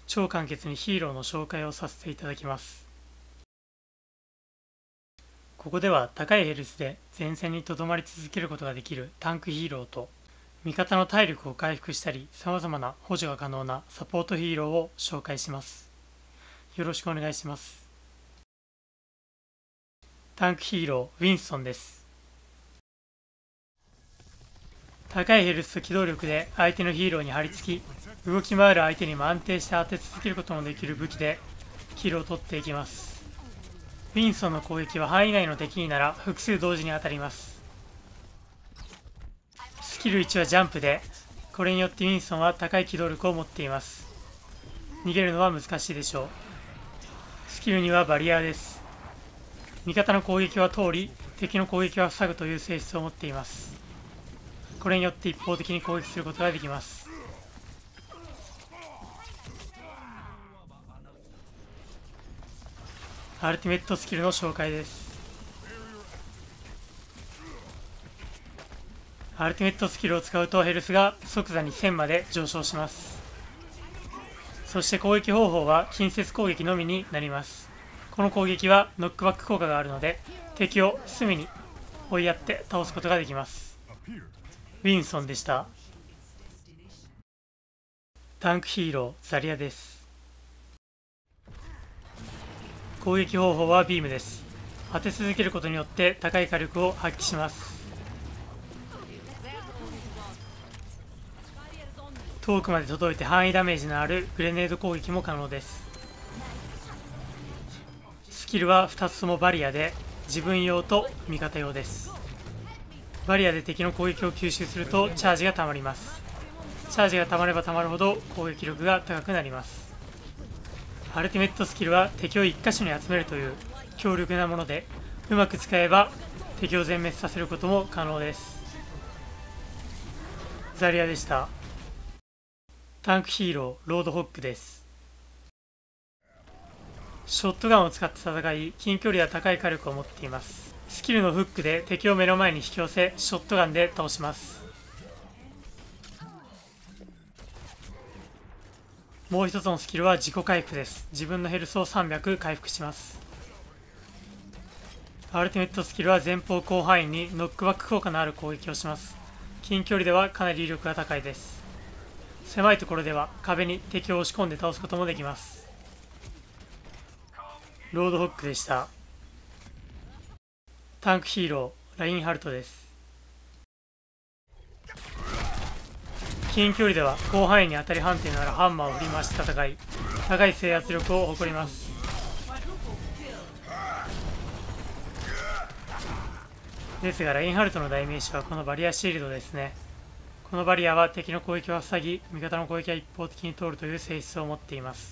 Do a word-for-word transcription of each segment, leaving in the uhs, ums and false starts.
超簡潔にヒーローの紹介をさせていただきます。ここでは高いヘルスで前線に留まり続けることができるタンクヒーローと、味方の体力を回復したり様々な補助が可能なサポートヒーローを紹介します。よろしくお願いします。タンクヒーロー、ウィンストンです。高いヘルスと機動力で相手のヒーローに張り付き、動き回る相手にも安定して当て続けることのできる武器でキルを取っていきます。ウィンストンの攻撃は範囲内の敵になら複数同時に当たります。スキルいちはジャンプで、これによってウィンストンは高い機動力を持っています。逃げるのは難しいでしょう。スキルにはバリアです。味方の攻撃は通り、敵の攻撃は塞ぐという性質を持っています。これによって一方的に攻撃することができます。アルティメットスキルの紹介です。アルティメットスキルを使うとヘルスが即座にせんまで上昇します。そして攻撃方法は近接攻撃のみになります。この攻撃はノックバック効果があるので、敵を隅に追いやって倒すことができます。ウィンソンでした。タンクヒーロー、ザリアです。攻撃方法はビームです。当て続けることによって高い火力を発揮します。遠くまで届いて範囲ダメージのあるグレネード攻撃も可能です。スキルはふたつともバリアで、自分用と味方用です。バリアで敵の攻撃を吸収するとチャージがたまります。チャージがたまればたまるほど攻撃力が高くなります。アルティメットスキルは敵をいっ箇所に集めるという強力なもので、うまく使えば敵を全滅させることも可能です。ザリアでした。タンクヒーロー、ロードホックです。ショットガンを使って戦い、近距離や高い火力を持っています。スキルのフックで敵を目の前に引き寄せ、ショットガンで倒します。もう一つのスキルは自己回復です。自分のヘルスをさんびゃく回復します。アルティメットスキルは前方広範囲にノックバック効果のある攻撃をします。近距離ではかなり威力が高いです。狭いところでは壁に敵を押し込んで倒すこともできます。ロードホックでした。タンクヒーロー、ラインハルトです。近距離では広範囲に当たり判定ならハンマーを振り回して戦い、高い制圧力を誇ります。ですがラインハルトの代名詞はこのバリアシールドですね。このバリアは敵の攻撃を塞ぎ、味方の攻撃は一方的に通るという性質を持っています。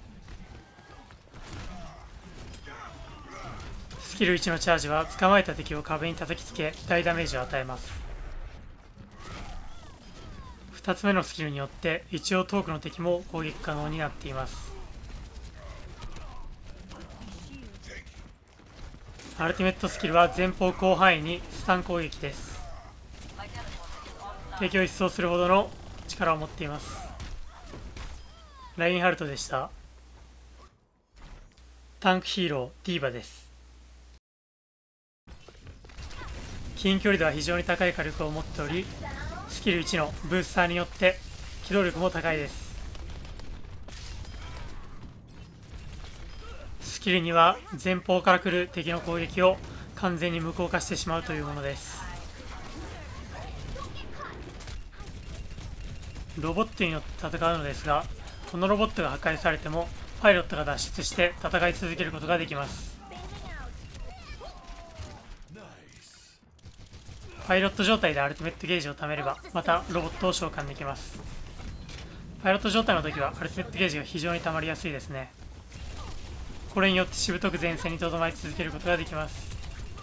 スキルいちのチャージは捕まえた敵を壁に叩きつけ大ダメージを与えます。ふたつめのスキルによって一応遠くの敵も攻撃可能になっています。アルティメットスキルは前方広範囲にスタン攻撃です。敵を一掃するほどの力を持っています。ラインハルトでした。タンクヒーロー、ディーバです。近距離では非常に高い火力を持っており、スキルいちのブースターによって機動力も高いです。スキルには前方から来る敵の攻撃を完全に無効化してしまうというものです。ロボットによって戦うのですが、このロボットが破壊されてもパイロットが脱出して戦い続けることができます。パイロット状態でアルティメットゲージを貯めればまたロボットを召喚できます。パイロット状態の時はアルティメットゲージが非常に溜まりやすいですね。これによってしぶとく前線にとどまり続けることができます。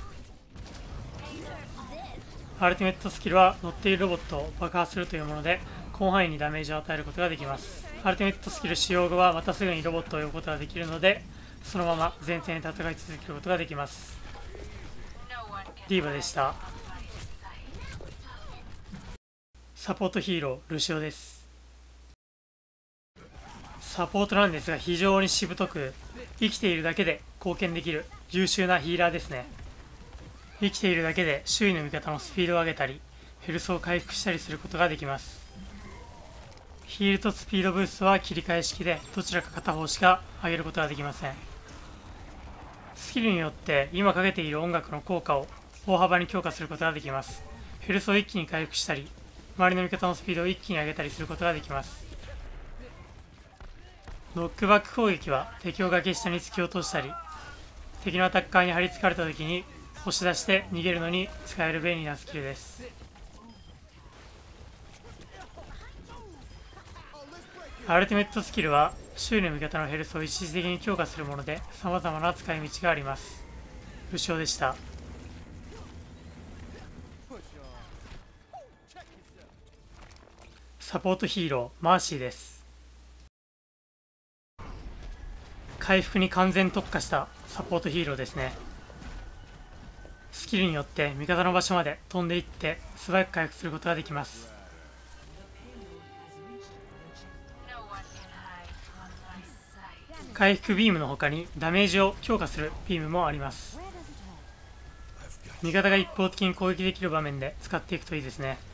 アルティメットスキルは乗っているロボットを爆破するというもので、広範囲にダメージを与えることができます。アルティメットスキル使用後はまたすぐにロボットを呼ぶことができるので、そのまま前線に戦い続けることができます。ディーバでした。サポートヒーロー、ルシオです。 サポートなんですが非常にしぶとく、生きているだけで貢献できる優秀なヒーラーですね。生きているだけで周囲の味方のスピードを上げたりヘルスを回復したりすることができます。ヒールとスピードブーストは切り替え式でどちらか片方しか上げることができません。スキルによって今かけている音楽の効果を大幅に強化することができます。ヘルスを一気に回復したり周りの味方のスピードを一気に上げたりすることができます。ノックバック攻撃は敵を崖下に突き落としたり敵のアタッカーに張り付かれた時に押し出して逃げるのに使える便利なスキルです。アルティメットスキルは周囲の味方のヘルスを一時的に強化するもので様々な使い道があります。武将でした。サポートヒーローマーシーです。回復に完全特化したサポートヒーローですね。スキルによって味方の場所まで飛んでいって素早く回復することができます。回復ビームの他にダメージを強化するビームもあります。味方が一方的に攻撃できる場面で使っていくといいですね。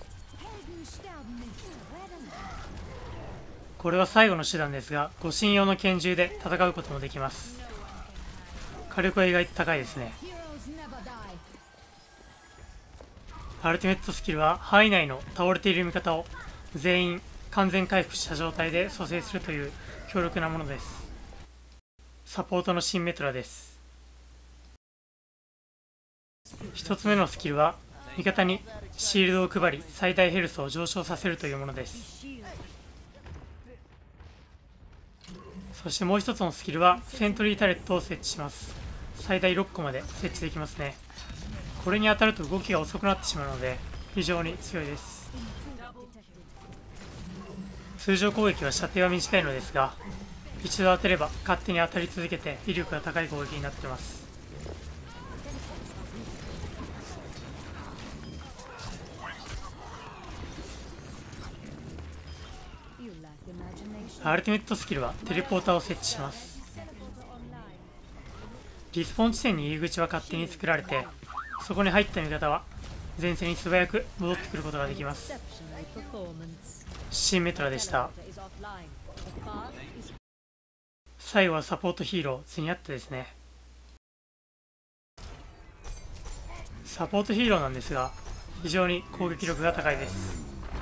これは最後の手段ですが護身用の拳銃で戦うこともできます。火力は意外と高いですね。アルティメットスキルは範囲内の倒れている味方を全員完全回復した状態で蘇生するという強力なものです。サポートのシンメトラです。ひとつめのスキルは味方にシールドを配り最大ヘルスを上昇させるというものです。そしてもう一つのスキルはセントリータレットを設置します。最大ろっこまで設置できますね。これに当たると動きが遅くなってしまうので非常に強いです。通常攻撃は射程は短いのですが一度当てれば勝手に当たり続けて威力が高い攻撃になっています。アルティメットスキルはテレポーターを設置します。リスポーン地点に入り口は勝手に作られてそこに入った味方は前線に素早く戻ってくることができます。シンメトラでした。最後はサポートヒーローゼニアットですね。サポートヒーローなんですが非常に攻撃力が高いです。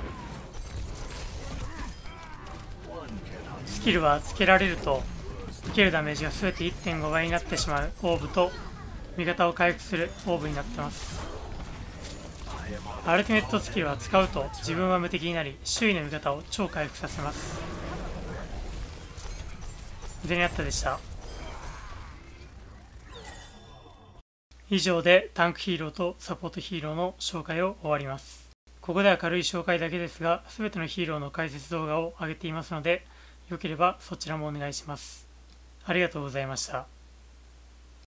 スキルはつけられると受けるダメージが全て いってんご 倍になってしまうオーブと味方を回復するオーブになっています。アルティメットスキルは使うと自分は無敵になり周囲の味方を超回復させます。ゼニアッタでした。以上でタンクヒーローとサポートヒーローの紹介を終わります。ここでは軽い紹介だけですが全てのヒーローの解説動画を上げていますのでよければそちらもお願いします。ありがとうございました。